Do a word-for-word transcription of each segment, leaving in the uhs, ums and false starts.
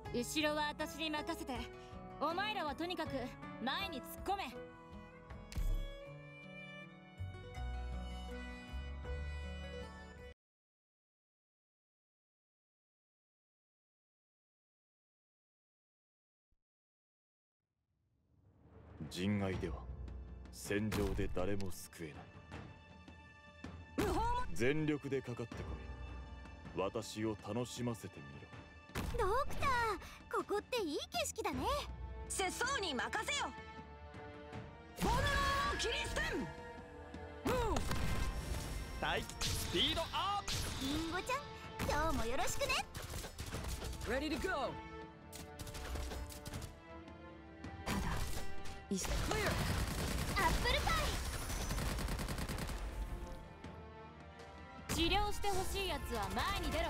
後ろは私に任せて、お前らはとにかく前に突っ込め。 人外では戦場で誰も救えない。全力でかかってこい。私を楽しませてみろ。 ドクター、ここっていい景色だね。 節操に任せよ。ボルノーキリステン。 待機スピードアップ。 リンゴちゃん、今日もよろしくね。 Ready to go。 ただいっクリア。 アップルパイ。 治療してほしいやつは前に出ろ。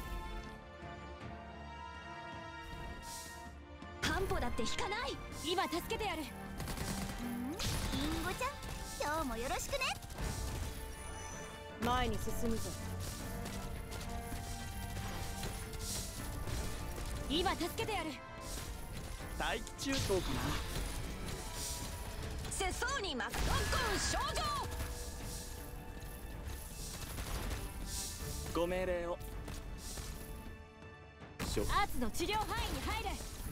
半歩だって引かない。 今助けてやる。 リンゴちゃん、今日もよろしくね。 前に進むぞ。 今助けてやる。 待機中等かな。 節操に任せ。ロックン症状。 ご命令を。 しょアーツの治療範囲に入れ。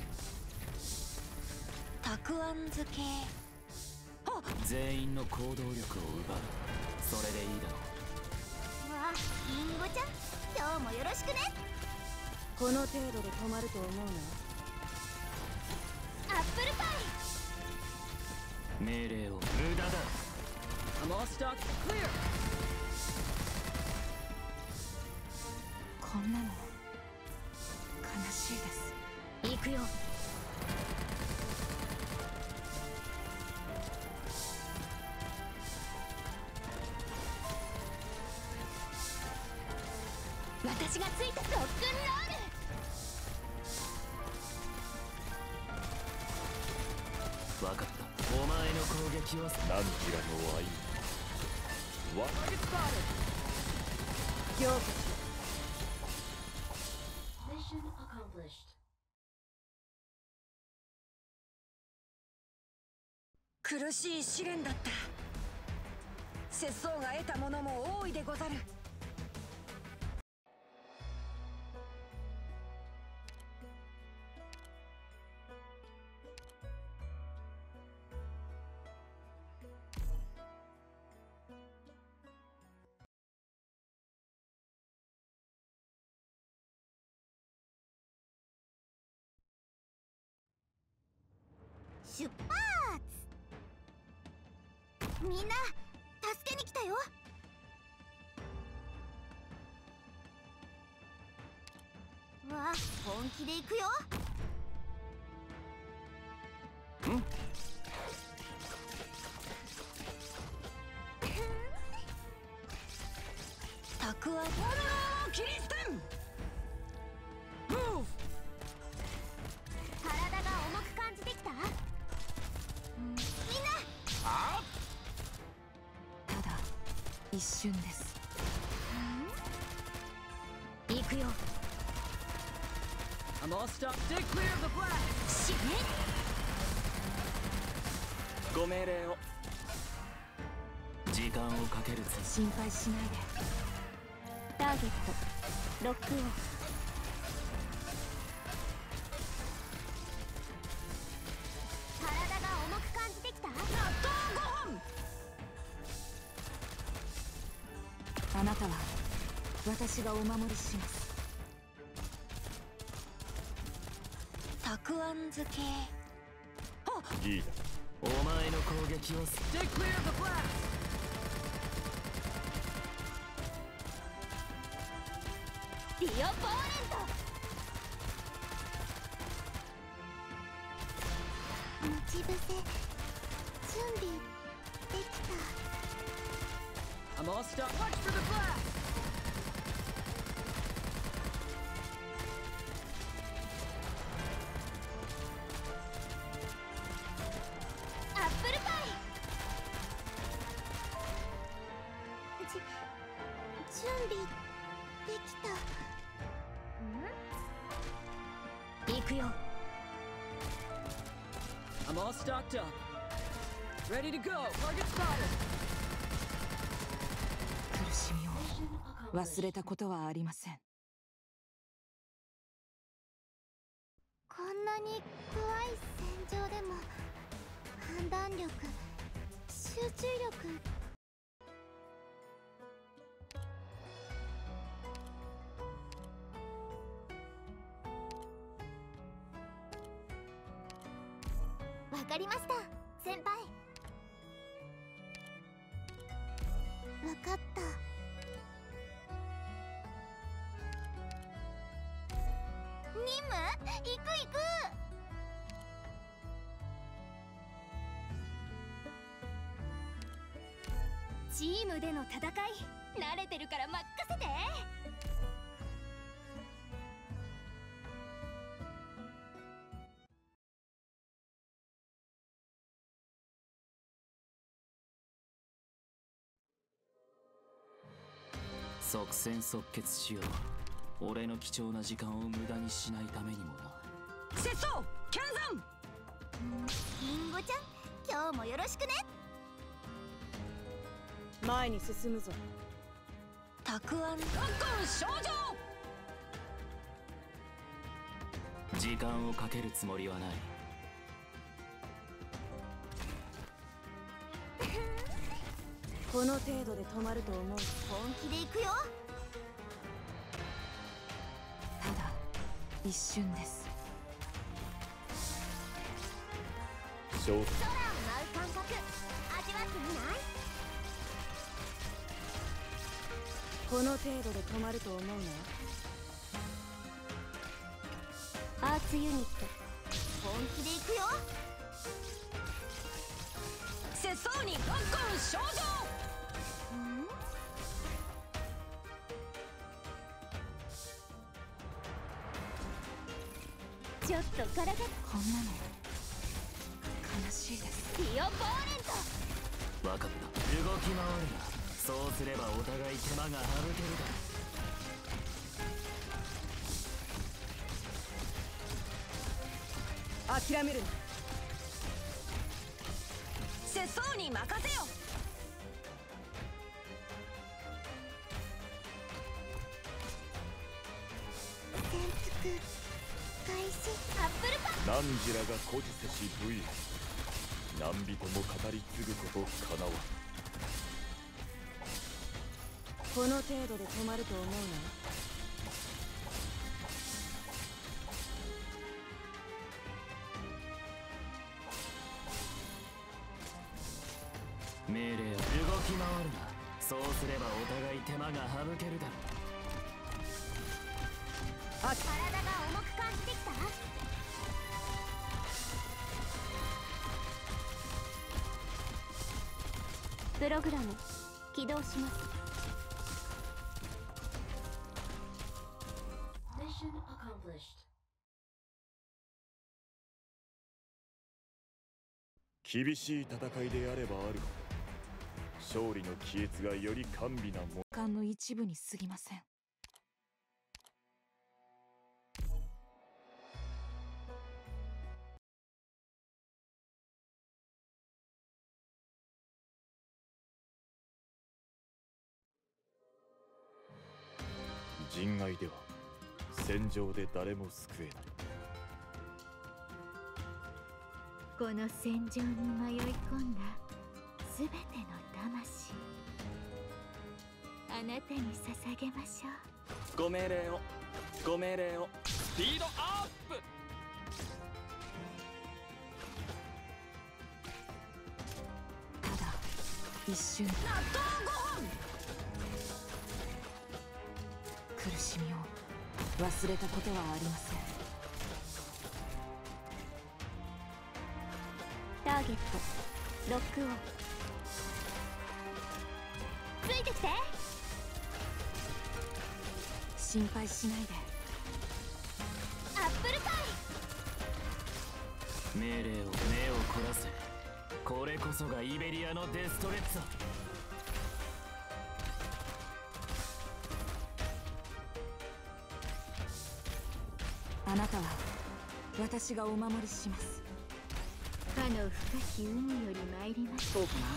たくあん漬け。あ、 全員の行動力を奪う。それでいいだろう。 わあ、リンゴちゃん、今日もよろしくね。 この程度で止まると思うな。 アップルパイ。 命令を。無駄だ。I'm all stock clear。 こんなの悲しいです。行くよ。 私がついたロックンロール。 分かった。お前の攻撃を。 何キラの愛わ強化。苦しい試練だった。節操が得たものも多いでござる。 出発。みんな助けに来たよ。わあ、本気で行くよ。 うん。 たくあん。ボルノーキリステン。 体が重く感じてきた。みんなただ一瞬です。行くよ。 I'm all stock stay clear of the blast。 死ね。 ご命令を。時間をかけるぜ。 心配しないで。 ターゲットロックオン。体が重く感じてきた。 納豆ごほん。あなたは私がお守りします。たくあん漬け。あ、 いいだ。 お前の攻撃を。Stay clear of the blast。 ディオポーレント。待ち伏せ準備できた。 I'm all stock watch for the blast。 アップルパイ。じ準備できた。ん？ 行くくよ。 I'm all stocked up. Ready to go. Target spotted. 苦しみを忘れたことはありません。 こんなに怖い戦場でも判断力、集中力、わかりました先輩。わかった。任務行く行く。チームでの戦い慣れてるから任せて。 即戦即決しよう。俺の貴重な時間を無駄にしないためにもな。 節操剣山。 リンゴちゃん、今日もよろしくね。 前に進むぞ。たくあん。六根少女。 時間をかけるつもりはない。 この程度で止まると思う。 本気で行くよ。 ただ一瞬です。 ショート空を舞う感覚味わってみない？ この程度で止まると思うな。 アーツユニット本気で行くよ。 節操に六根少女。 ちょっと体がこんなの悲しいです。 ディオ・ボーレント。 分かった。動き回るな。そうすればお互い手間が省けるだ。 諦めるな。節操に任せよ。 潜伏開始。アップルパン。 汝らが孤児せし武勇、何人も語り継ぐことかなわ。 この程度で止まると思うな。 命令を動き回るな。そうすればお互い手間が省けるだろう。 体が重く感じてきた？プログラム起動します。 厳しい戦いであればあるほど、勝利の帰悦がより甘美なもの。 感の一部に過ぎません。 人外では戦場で誰も救えない。 この戦場に迷い込んだすべての魂、あなたに捧げましょう。 ご命令をご命令を。スピードアップ。 ただ一瞬。納豆ごほん。苦しみを忘れたことはありません。 ターゲットロックオン。ついてきて。 心配しないで。 アップルパイ。 命令を目を凝らせ。これこそがイベリアのデストレッツァ。 あなたは私がお守りします。 かの深き海より参ります。 そうかな。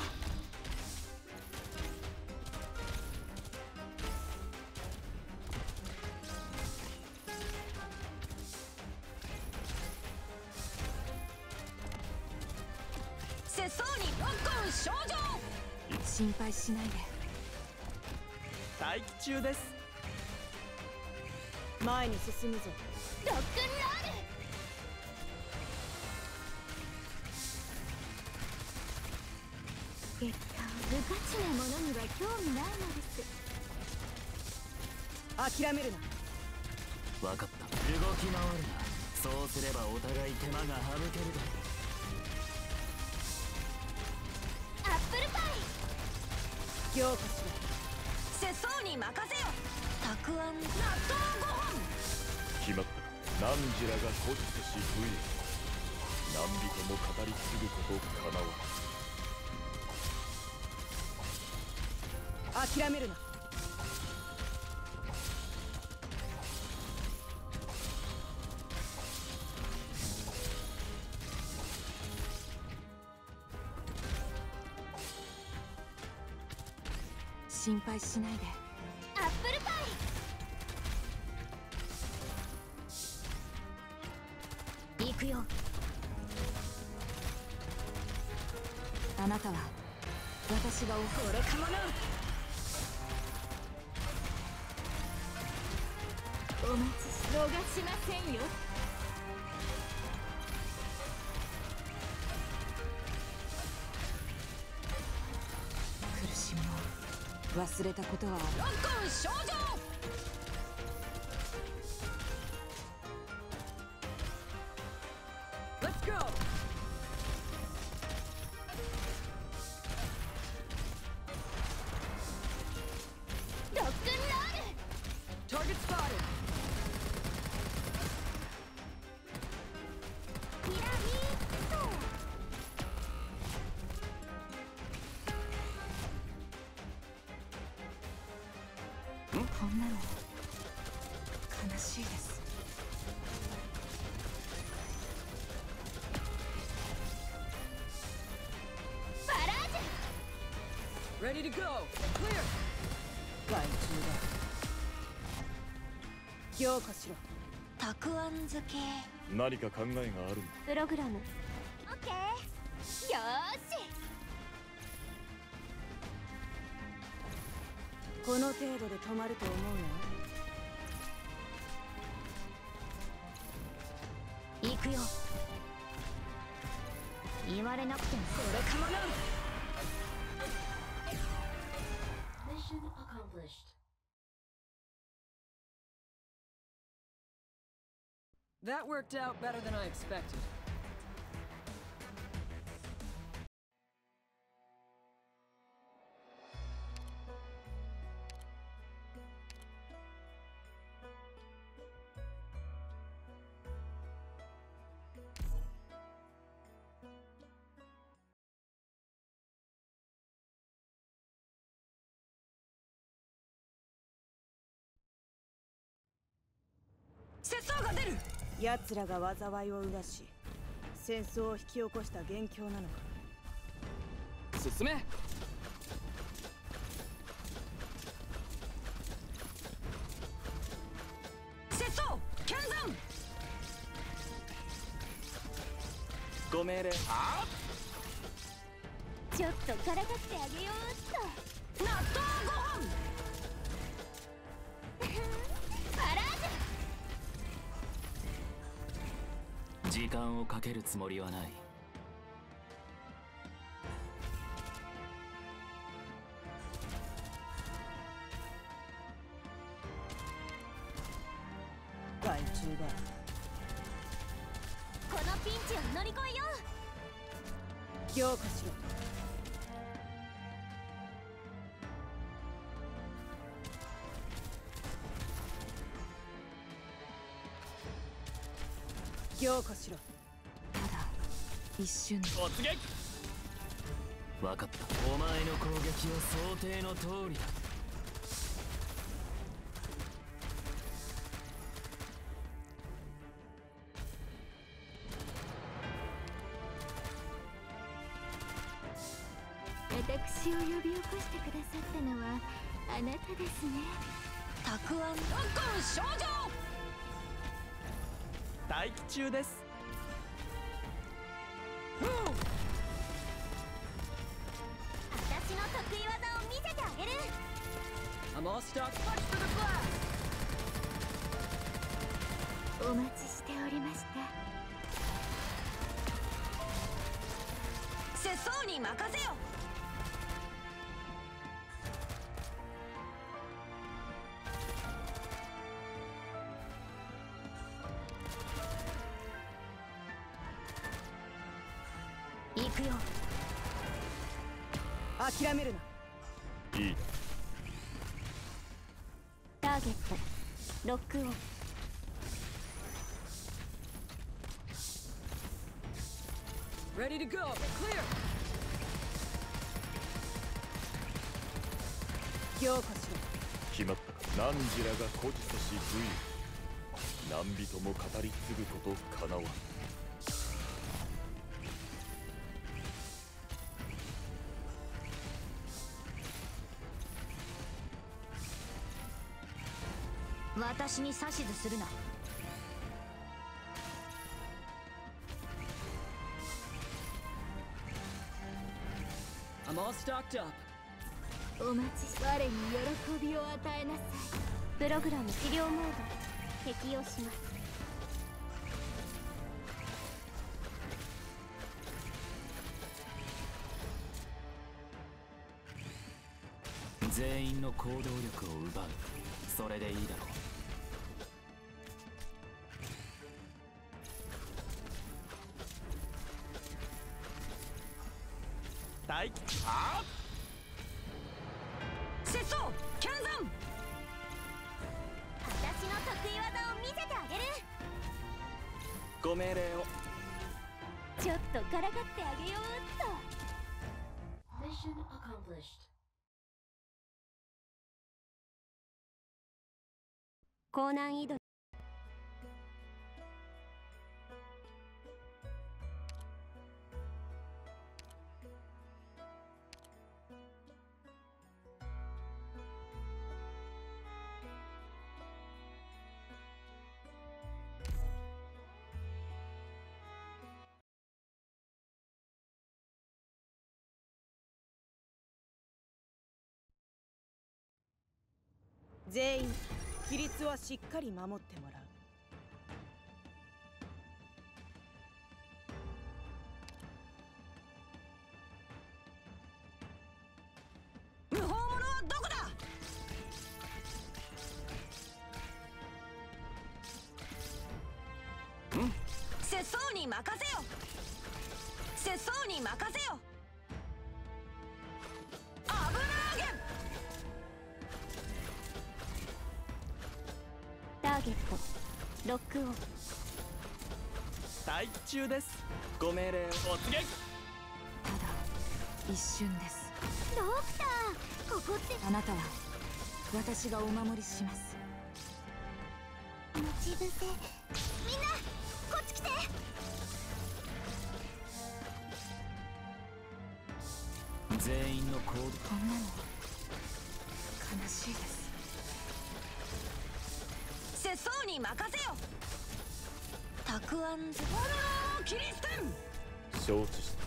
節操にロックン症状。心配しないで。 待機中です。 前に進むぞ。 ロックンロール。結果無価値なものには興味ないのです。 諦めるな。 分かった。動き回るな。そうすればお互い手間が省けるだろう。 アップルパイ。 ようこそ。節操に任せよ。たくあん納豆ごほん。 決まった。何時らが固執し不意。何人も語り継ぐことかなわ。 諦めるな。心配しないで。 アップルパイ。行くよ。 あなたは私がおれかもな。 お待ちし逃しませんよ。 苦しみを忘れたことはある。ロックン症状。Let's go。 ロックンロール。 Target spotted。 ピラミッド。 こんなの悲しいです。 バラージュ。 Ready to go. Clear。害虫だ。ようこしろ。たくあん漬け。 何か考えがあるの？ プログラム。オッケー。よーし。 この程度で止まると思うの？行くよ。 言われなくてもそれかもな。 Mission accomplished. That worked out better than I expected. 節操が出る。奴らが災いを生し戦争を引き起こした元凶なのか。 進め。 節操剣山。 ご命令。あちょっとからかってあげようっと。 納豆ごほん。 バラージュ。 時間をかけるつもりはない。 害虫だ。 このピンチを乗り越えよう。 ようこしろ。ようこしろ。ただ一瞬。 突撃。 分かった。お前の攻撃は想定の通りだ。 私を呼び起こしてくださったのはあなたですね。 たくあん特攻少女。 待機中です。 私の得意技を見せてあげる。 I'm all stuck. Punch to the glass. お待ちしておりました。 節操に任せよ。行くよ。諦めるな。 いいターゲットロックオン。 Ready to go. Clear. 凝固しろ。 決まったか。何時らが孤児せし武勇、何人も語り継ぐことかなわん。 私に指図するな。 I'm all stocked up. お待ちし、我に喜びを与えなさい。プログラム治療モード適用します。 全員の行動力を奪う。それでいいだろう。 待機。あ節操キャンザン。 私の得意技を見せてあげる。 ご命令を。 ちょっとからかってあげようっと。 Mission accomplished. 高難易度。 全員規律はしっかり守ってもらう。無法者はどこだ。節操に任せよ。節操に任せよ。危なげ。 ターゲットロックオン。 待機中です。ご命令を。お告げ。 ただ一瞬です。 ドクター、ここって。 あなたは私がお守りします。 待ち伏せ。みんなこっち来て。 全員の行動。 こんなの悲しいです。 節操に任せよ。たくあんず炎のキリステン。 承知した。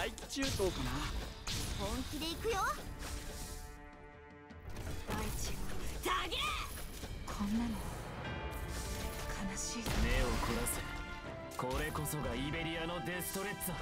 待機中。どうかな。 本気で行くよ。 大地たぎれ。 こんなの悲しい。 目を凝らせ。これこそがイベリアのデストレッツァ。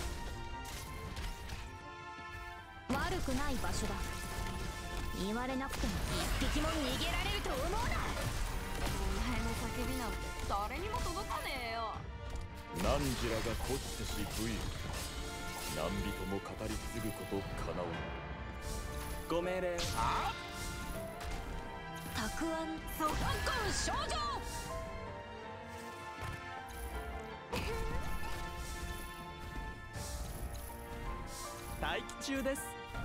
悪くない場所だ。言われなくても一匹も逃げられると思うな。お前の叫びなんて誰にも届かねえよ。 何時らが孤児せし武勇、何人も語り継ぐことかなわん。 ご命令を。あたくあん特攻少女。 待機中です。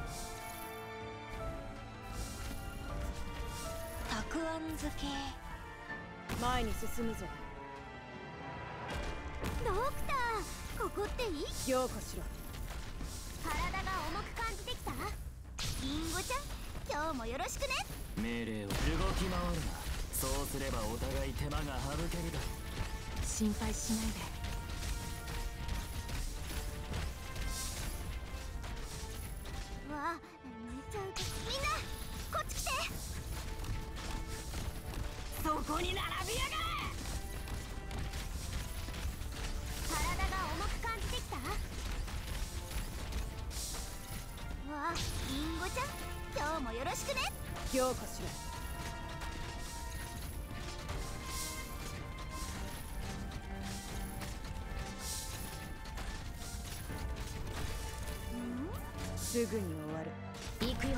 たくあん漬け。 前に進むぞ。 ドクター、ここっていい？ 凝固しろ。 体が重く感じてきた？リンゴちゃん、今日もよろしくね。 命令を動き回るな。そうすればお互い手間が省けるだ。 心配しないで。 わあ、寝ちゃうと。みんなこっち来て。 そこに並びやがれ。 体が重く感じてきた？わあ、リンゴちゃん、今日もよろしくね。 強化しろ。すぐに終わる。 行くよ。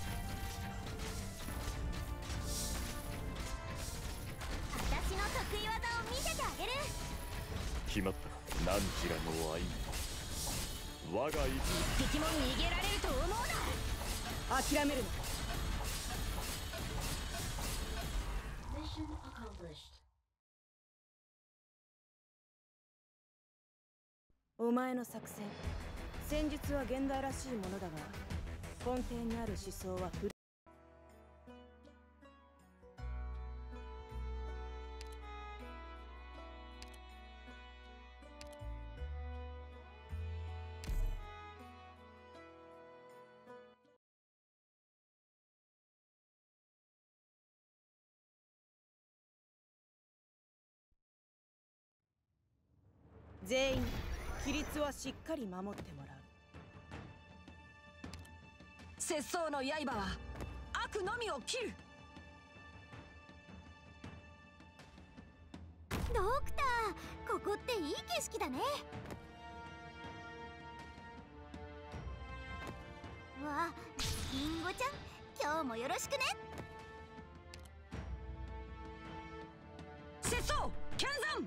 私の得意技を見せてあげる。 決まったか。何ちらの愛我が一敵も逃げられると思うな。 諦めるな。 Mission accomplished. お前の作戦、戦術は現代らしいものだが、根底にある思想は古い。全員規律はしっかり守ってもらう。 節操の刃は悪のみを切る。 ドクター、ここっていい景色だね。わあ、リンゴちゃん、今日もよろしくね。 節操剣山。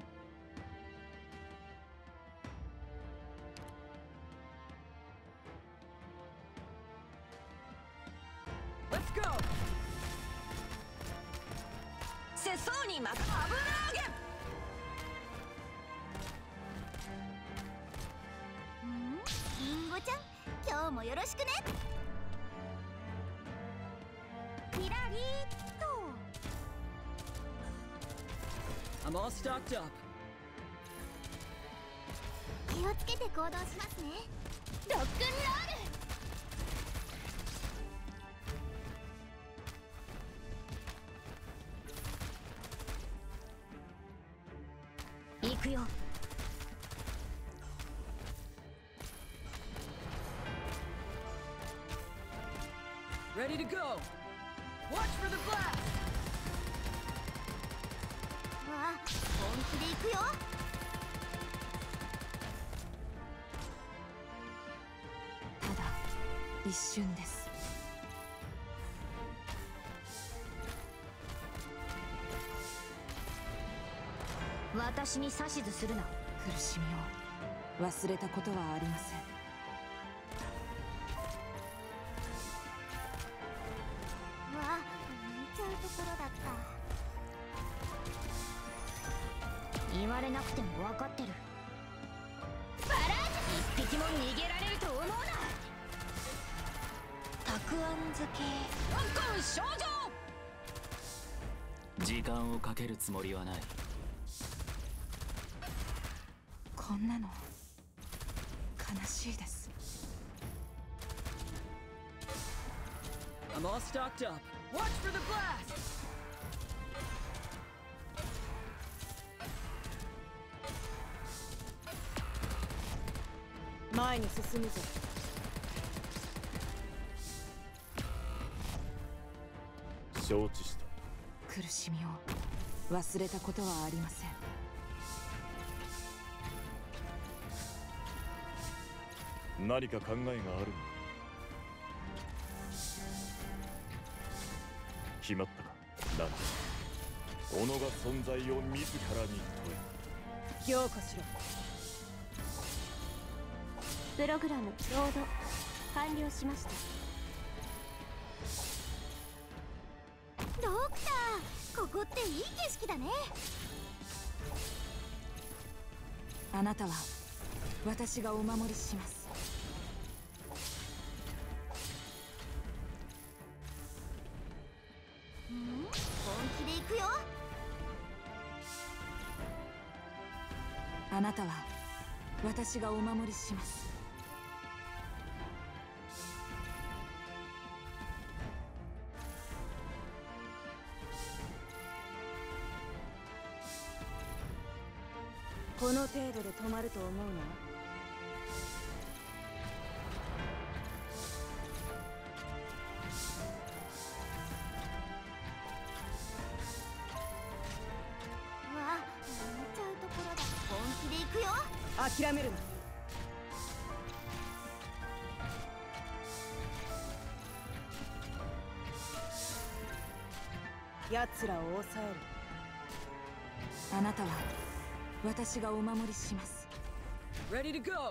節操にまた油揚げ。 うんリンゴちゃん、今日もよろしくね。キラリーっと。 I'm all stocked up. 気をつけて行動しますね。ロックンロール。 行くよ。 Ready to go. Watch for the blast. わあ、本気で行くよ。 ただ一瞬です。私に指図するな。苦しみを忘れたことはありません。 わあ、寝ちゃうところだった。 言われなくても分かってる。バラージ一匹も逃げられると思うな。たくあん漬け。ロックン少女。 時間をかけるつもりはない。 こんなの悲しいです。 I'm all stocked up. Watch for the blast. 前に進むぞ。 承知した。 苦しみを忘れたことはありません。 何か考えがあるのか。決まったか。なんだ。己が存在を自らに問え。 強化しろ。 プログラムロード完了しました。ドクター、ここっていい景色だね。 あなたは私がお守りします。 あなたは私がお守りします。この程度で止まると思うな。 わあ、見ちゃうところだ。本気で行くよ。 諦めるな。奴らを抑える。あなたは私がお守りします。 Ready to go!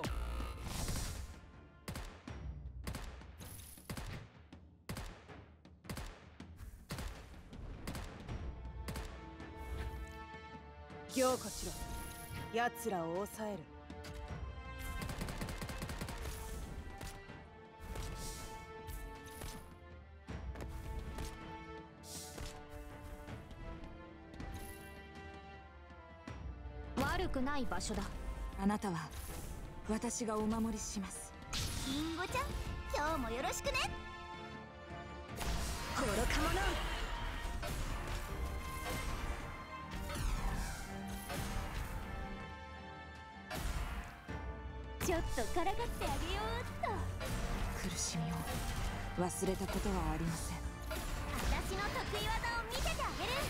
凝固しろ。奴らを抑える。 悪くない場所だ。 あなたは私がお守りします。 リンゴちゃん、今日もよろしくね。 愚か者。 ちょっとからかってあげようっと。 苦しみを忘れたことはありません。 私の得意技を見せてあげる。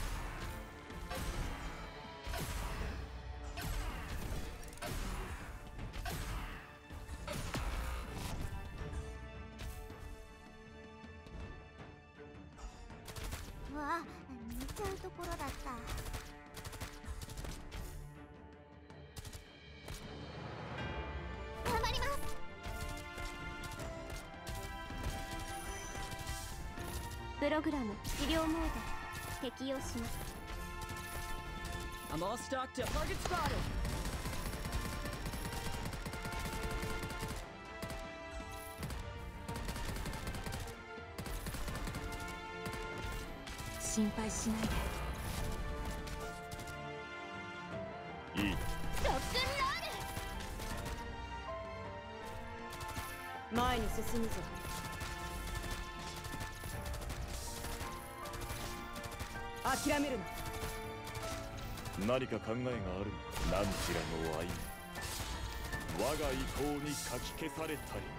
わあ、見ちゃうところだった。頑張ります。プログラム治療モード適用します。 I'm all stocked up. Target spotted! 心配しないで。 いい。 ロックンロール。 前に進むぞ。諦めるな。 何か考えがあるのか。何ちらの愛も我が意向にかき消されたり。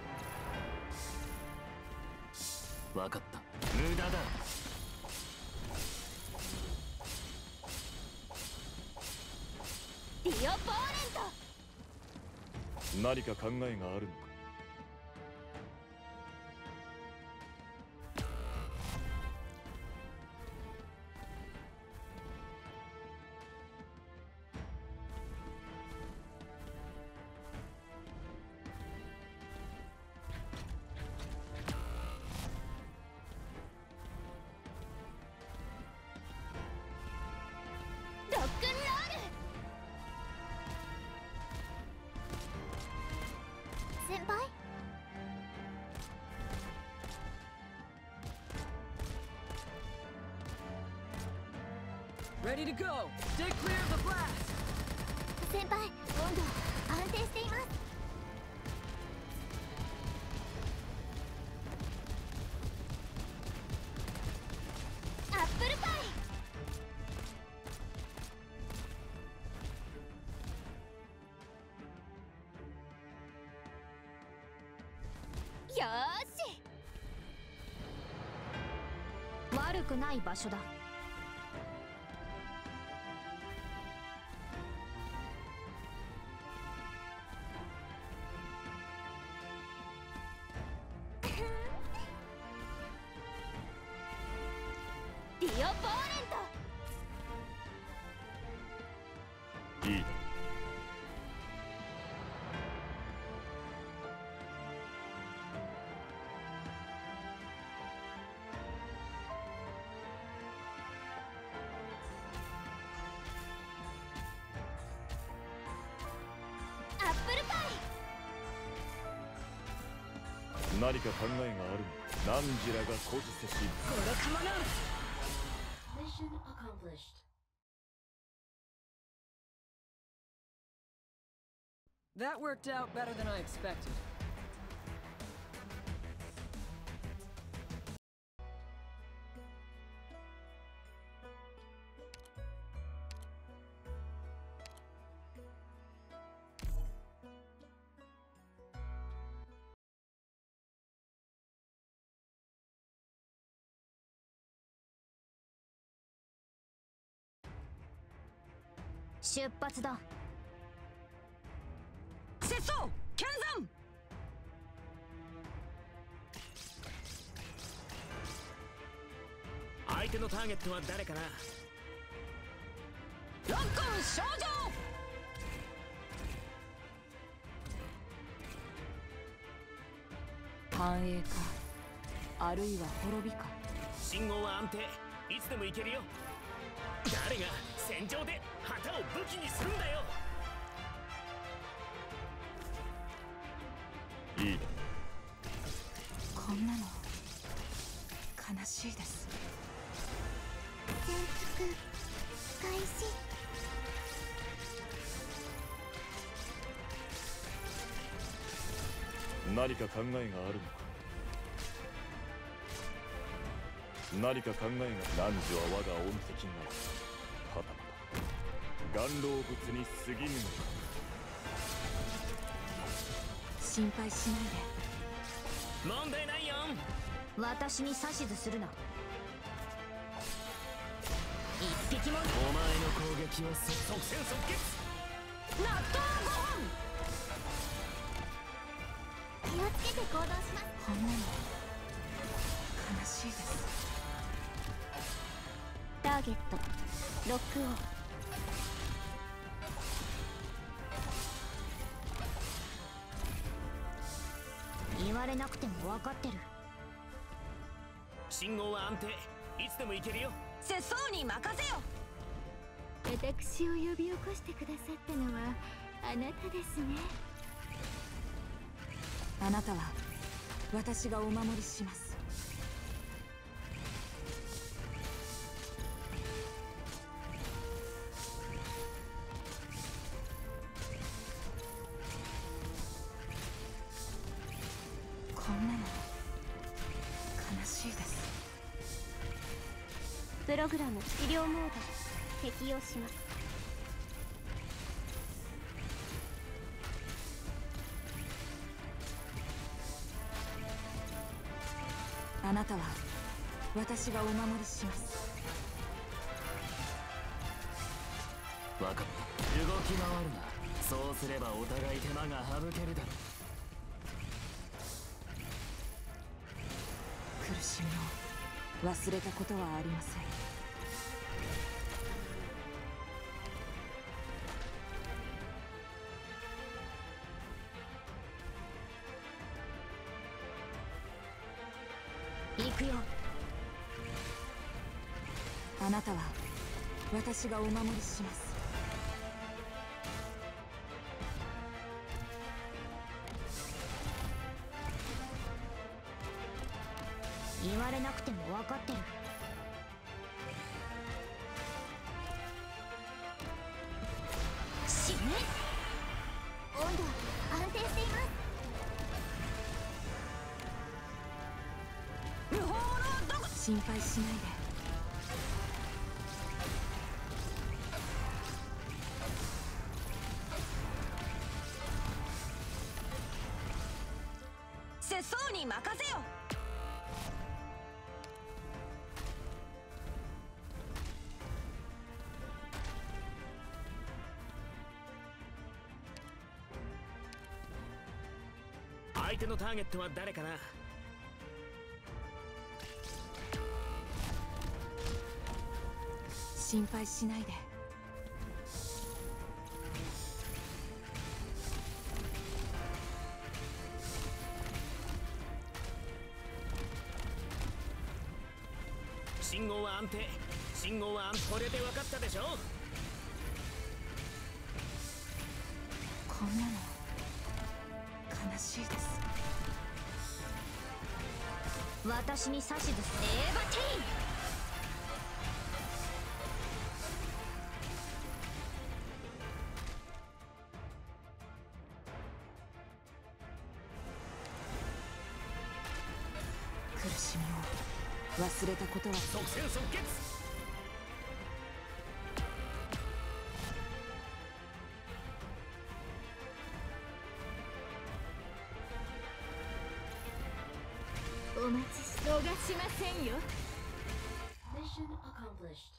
分かった。無駄だ。 ディオポーレント。 何か考えがあるのか。 ロックンロール。先輩、 Ready to go! Stay clear of the blast! 先輩、温度安定しています。アップルパイ。よーし。 悪くない場所だ。 ディオポーレント。 いいだ。 アップルパイ。 何か考えがあるのか。何時らが孤児せし。 愚か者。 Mission accomplished. That worked out better than I expected. 出発だ。 節操剣山。 相手のターゲットは誰かな。 ロックン少女。繁栄か、あるいは滅びか。 信号は安定、いつでも行けるよ。誰が戦場で旗を武器にするんだよ。 いいね。 こんなの悲しいです。 潜伏開始。 何か考えがあるのか。何か考えが。汝は我が恩敵なり、はたまた顔老物に過ぎぬのか。 心配しないで。 問題ないよ。 私に指図するな。一匹も。 お前の攻撃は即戦即決。 納豆ご飯。 気をつけて行動します。 こんなの悲しいです。 ターゲットロックオン。 言われなくても分かってる。 信号は安定、いつでも行けるよ。 節操に任せよ。 私を呼び起こしてくださったのはあなたですね。 あなたは私がお守りします。こんなの悲しいです。 プログラム治療モード適用します。 あなたは私がお守りします。 わかった。動き回るな。そうすればお互い手間が省けるだろう。 苦しみを忘れたことはありません。 行くよ。 あなたは私がお守りします。 言われなくても分かってる。死ね。 温度安定しています。 無法者はどこ。心配しないで。節操に任せよ。 相手のターゲットは誰かな。 心配しないで。 信号は安定、信号は安定。これで分かったでしょ。 こんなの悲しいです。 私に指図すればティー。 忘れたことは即戦即決。 お待ちし逃しませんよ。 Mission accomplished.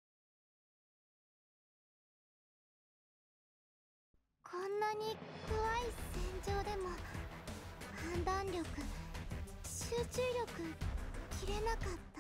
こんなに怖い戦場でも判断力、集中力切れなかった。